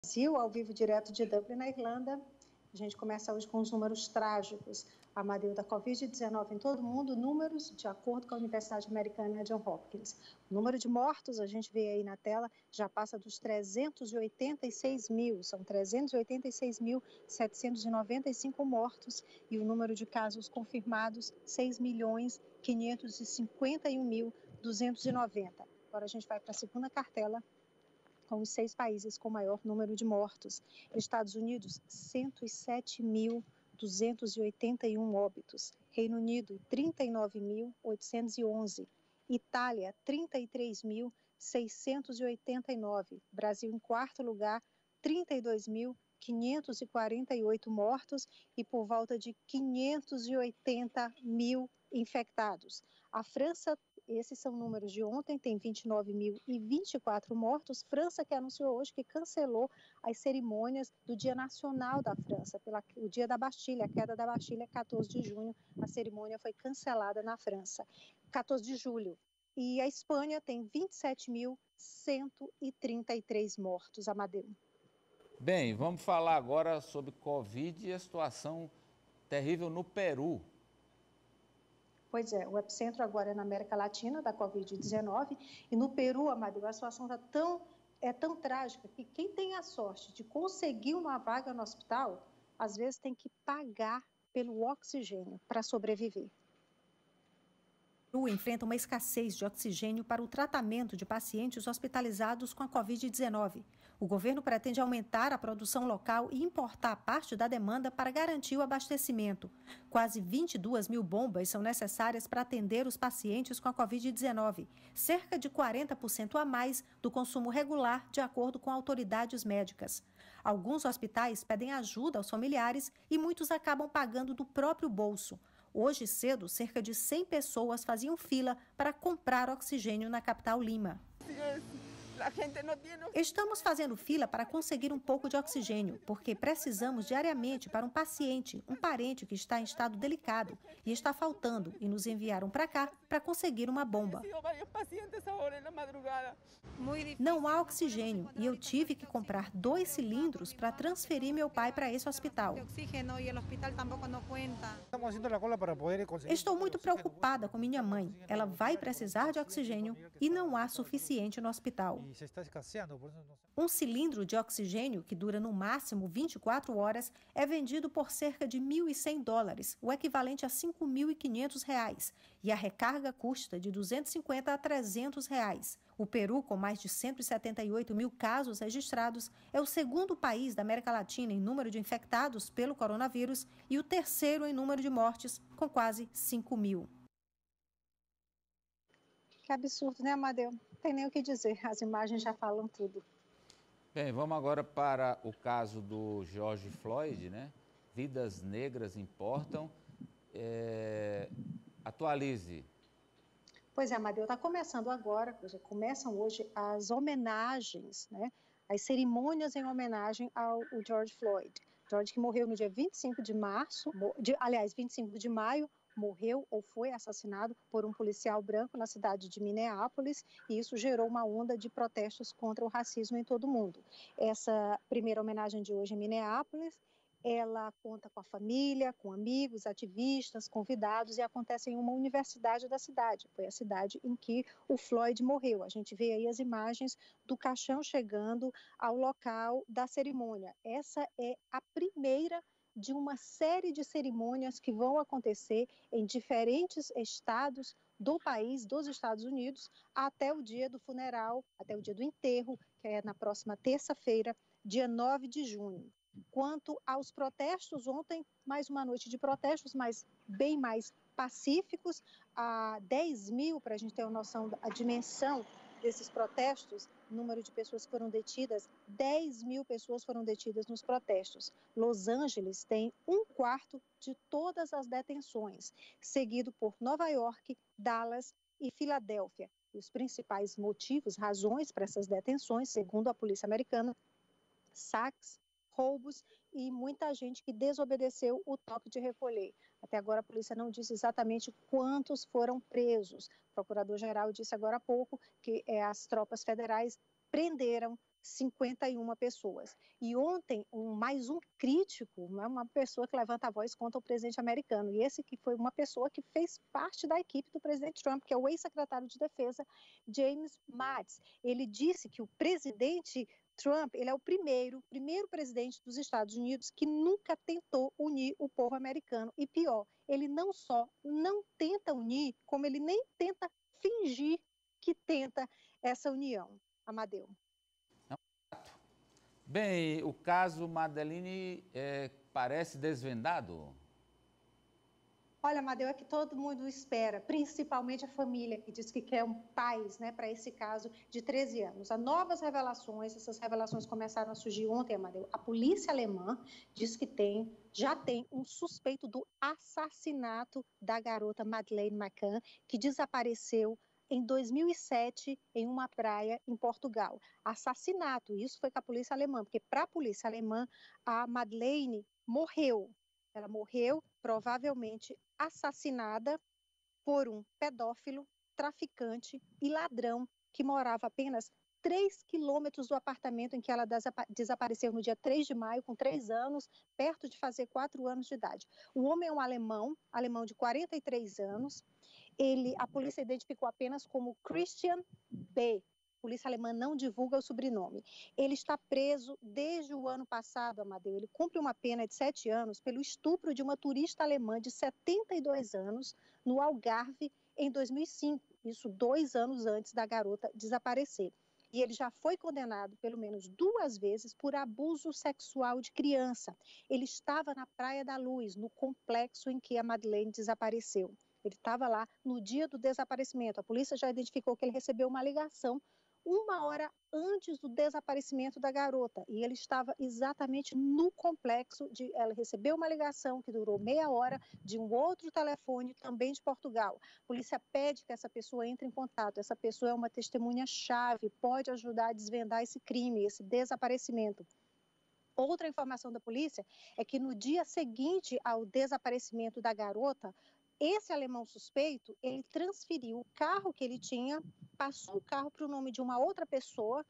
Brasil, ao vivo direto de Dublin, na Irlanda. A gente começa hoje com os números trágicos, Amadeu, da Covid-19 em todo o mundo, números de acordo com a Universidade Americana Johns Hopkins. O número de mortos, a gente vê aí na tela, já passa dos 386 mil, são 386.795 mortos, e o número de casos confirmados, 6.551.290. Agora a gente vai para a segunda cartela, com os 6 países com maior número de mortos. Estados Unidos, 107.281 óbitos. Reino Unido, 39.811. Itália, 33.689. Brasil, em quarto lugar, 32.548 mortos e por volta de 580 mil infectados. A França, esses são números de ontem, tem 29.024 mortos. França que anunciou hoje que cancelou as cerimônias do Dia Nacional da França, o Dia da Bastilha, a queda da Bastilha, 14 de junho, a cerimônia foi cancelada na França. 14 de julho. E a Espanha tem 27.133 mortos, Amadeu. Bem, vamos falar agora sobre Covid e a situação terrível no Peru. Pois é, o epicentro agora é na América Latina da Covid-19 e no Peru, Amadeu, a situação é tão trágica que quem tem a sorte de conseguir uma vaga no hospital, às vezes tem que pagar pelo oxigênio para sobreviver. O Peru enfrenta uma escassez de oxigênio para o tratamento de pacientes hospitalizados com a Covid-19. O governo pretende aumentar a produção local e importar parte da demanda para garantir o abastecimento. Quase 22 mil bombas são necessárias para atender os pacientes com a Covid-19, cerca de 40% a mais do consumo regular, de acordo com autoridades médicas. Alguns hospitais pedem ajuda aos familiares e muitos acabam pagando do próprio bolso. Hoje cedo, cerca de 100 pessoas faziam fila para comprar oxigênio na capital Lima. Estamos fazendo fila para conseguir um pouco de oxigênio, porque precisamos diariamente para um paciente, um parente que está em estado delicado e está faltando, e nos enviaram para cá para conseguir uma bomba. Não há oxigênio e eu tive que comprar 2 cilindros para transferir meu pai para esse hospital. Estou muito preocupada com minha mãe. Ela vai precisar de oxigênio e não há suficiente no hospital. Um cilindro de oxigênio, que dura no máximo 24 horas, é vendido por cerca de $1.100, o equivalente a R$ 5.500, e a recarga custa de R$250 a R$300. O Peru, com mais de 178 mil casos registrados, é o segundo país da América Latina em número de infectados pelo coronavírus e o terceiro em número de mortes, com quase 5 mil. Que absurdo, né, Amadeu? Não tem nem o que dizer, as imagens já falam tudo. Bem, vamos agora para o caso do George Floyd, né? Vidas negras importam. Atualize. Pois é, Amadeu, está começando agora, começam hoje as homenagens, né? As cerimônias em homenagem ao George Floyd. George, que morreu no dia 25 de março, 25 de maio, morreu ou foi assassinado por um policial branco na cidade de Minneapolis, e isso gerou uma onda de protestos contra o racismo em todo o mundo. Essa primeira homenagem de hoje em Minneapolis, ela conta com a família, com amigos, ativistas, convidados, e acontece em uma universidade da cidade. Foi a cidade em que o Floyd morreu. A gente vê aí as imagens do caixão chegando ao local da cerimônia. Essa é a primeira de uma série de cerimônias que vão acontecer em diferentes estados do país, dos Estados Unidos, até o dia do funeral, até o dia do enterro, que é na próxima terça-feira, dia 9 de junho. Quanto aos protestos, ontem, mais uma noite de protestos, mas bem mais pacíficos, 10 mil, para a gente ter uma noção da dimensão desses protestos, o número de pessoas que foram detidas, 10 mil pessoas foram detidas nos protestos. Los Angeles tem 1/4 de todas as detenções, seguido por Nova York, Dallas e Filadélfia. E os principais motivos, razões para essas detenções, segundo a polícia americana, saques, roubos e muita gente que desobedeceu o toque de recolher. Até agora a polícia não disse exatamente quantos foram presos. O procurador-geral disse agora há pouco que as tropas federais prenderam 51 pessoas. E ontem, mais um crítico, uma pessoa que levanta a voz contra o presidente americano, e esse que foi uma pessoa que fez parte da equipe do presidente Trump, que é o ex-secretário de Defesa, James Mattis. Ele disse que o presidente Trump, ele é o primeiro presidente dos Estados Unidos que nunca tentou unir o povo americano. E pior, ele não só não tenta unir, como ele nem tenta fingir que tenta essa união. Amadeu. Bem, o caso Madeleine parece desvendado? Olha, Amadeu, é que todo mundo espera, principalmente a família, que diz que quer um paz, né, para esse caso de 13 anos. Há novas revelações, essas revelações começaram a surgir ontem, Amadeu. A polícia alemã diz que já tem um suspeito do assassinato da garota Madeleine McCann, que desapareceu em 2007 em uma praia em Portugal. Assassinato, isso foi com a polícia alemã, porque para a polícia alemã, a Madeleine morreu. Ela morreu, provavelmente assassinada por um pedófilo, traficante e ladrão que morava apenas 3 quilômetros do apartamento em que ela desapareceu no dia 3 de maio, com 3 anos, perto de fazer 4 anos de idade. O homem é um alemão de 43 anos. A polícia identificou apenas como Christian B. A polícia alemã não divulga o sobrenome. Ele está preso desde o ano passado, Amadeu. Ele cumpre uma pena de 7 anos pelo estupro de uma turista alemã de 72 anos no Algarve em 2005. Isso 2 anos antes da garota desaparecer. E ele já foi condenado pelo menos 2 vezes por abuso sexual de criança. Ele estava na Praia da Luz, no complexo em que a Madeleine desapareceu. Ele estava lá no dia do desaparecimento. A polícia já identificou que ele recebeu uma ligação 1 hora antes do desaparecimento da garota. E ele estava exatamente no complexo. Ela recebeu uma ligação que durou meia hora de um outro telefone, também de Portugal. A polícia pede que essa pessoa entre em contato. Essa pessoa é uma testemunha-chave, pode ajudar a desvendar esse crime, esse desaparecimento. Outra informação da polícia é que no dia seguinte ao desaparecimento da garota, esse alemão suspeito, ele transferiu o carro que ele tinha, passou o carro para o nome de uma outra pessoa,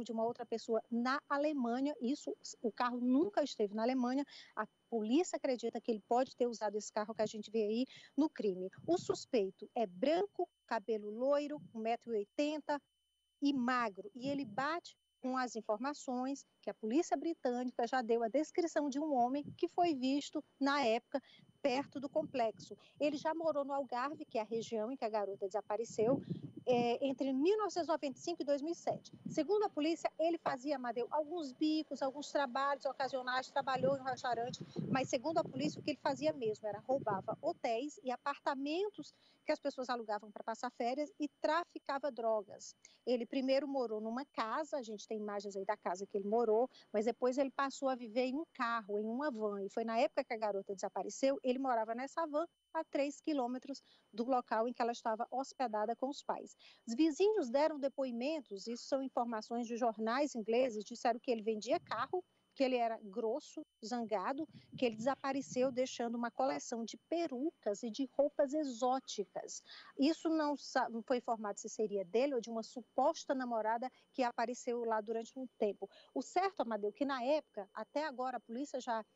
na Alemanha. O carro nunca esteve na Alemanha. A polícia acredita que ele pode ter usado esse carro que a gente vê aí no crime. O suspeito é branco, cabelo loiro, 1,80 m e magro. E ele bate com as informações que a polícia britânica já deu a descrição de um homem que foi visto na época perto do complexo. Ele já morou no Algarve, que é a região em que a garota desapareceu, entre 1995 e 2007. Segundo a polícia, ele fazia, Amadeu, alguns bicos, alguns trabalhos ocasionais, trabalhou em um restaurante, mas segundo a polícia, o que ele fazia mesmo era roubava hotéis e apartamentos que as pessoas alugavam para passar férias e traficava drogas. Ele primeiro morou numa casa, a gente tem imagens aí da casa que ele morou, mas depois ele passou a viver em um carro, em uma van, e foi na época que a garota desapareceu, ele morava nessa van a 3 quilômetros do local em que ela estava hospedada com os pais. Os vizinhos deram depoimentos, isso são informações de jornais ingleses, disseram que ele vendia carro, que ele era grosso, zangado, que ele desapareceu deixando uma coleção de perucas e de roupas exóticas. Isso não foi informado se seria dele ou de uma suposta namorada que apareceu lá durante um tempo. O certo, Amadeu, que na época, até agora, a polícia já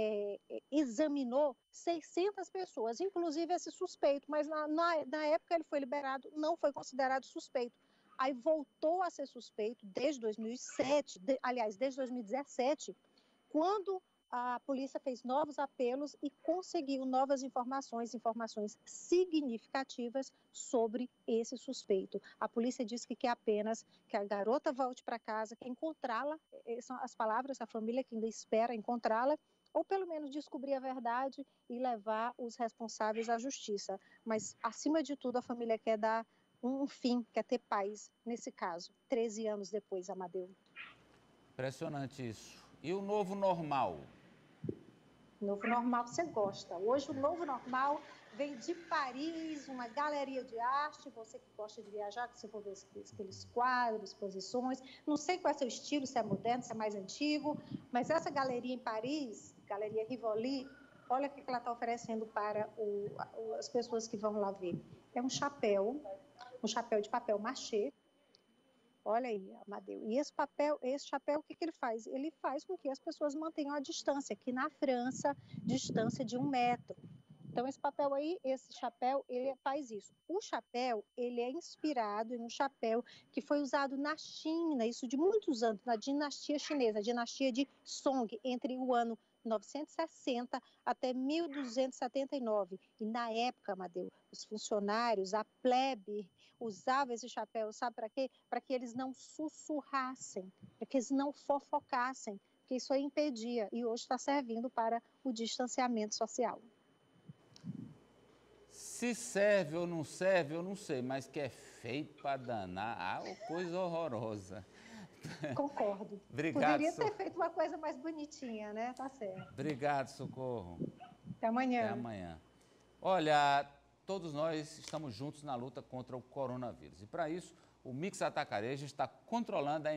examinou 600 pessoas, inclusive esse suspeito, mas na época ele foi liberado, não foi considerado suspeito. Aí voltou a ser suspeito desde 2007, desde 2017, quando a polícia fez novos apelos e conseguiu novas informações significativas sobre esse suspeito. A polícia diz que quer apenas que a garota volte para casa, que encontrá-la, são as palavras da família que ainda espera encontrá-la, ou pelo menos descobrir a verdade e levar os responsáveis à justiça. Mas, acima de tudo, a família quer dar um fim, quer ter paz nesse caso, 13 anos depois, Amadeu. Impressionante isso. E o novo normal? Novo normal você gosta. Hoje o novo normal vem de Paris, uma galeria de arte. Você que gosta de viajar, que você for ver aqueles quadros, exposições. Não sei qual é o seu estilo, se é moderno, se é mais antigo, mas essa galeria em Paris, Galeria Rivoli, olha o que ela está oferecendo para as pessoas que vão lá ver. É um chapéu de papel machê, Olha aí, Amadeu. E esse chapéu, o que ele faz? Ele faz com que as pessoas mantenham a distância. Aqui na França, distância de 1 metro. Então, esse chapéu, ele faz isso. O chapéu, ele é inspirado em um chapéu que foi usado na China, isso de muitos anos, na dinastia chinesa, a dinastia de Song, entre o ano 960 até 1279. E na época, Amadeu, os funcionários, a plebe, usavam esse chapéu, sabe para quê? Para que eles não sussurrassem, para que eles não fofocassem, porque isso aí impedia, e hoje está servindo para o distanciamento social. Se serve ou não serve, eu não sei, mas que é feito para danar, coisa horrorosa. Concordo. Obrigado, Poderia ter feito uma coisa mais bonitinha, né? Tá certo. Obrigado, Socorro. Até amanhã. Até amanhã. Olha, todos nós estamos juntos na luta contra o coronavírus. E para isso, o Mix Atacarejo está controlando a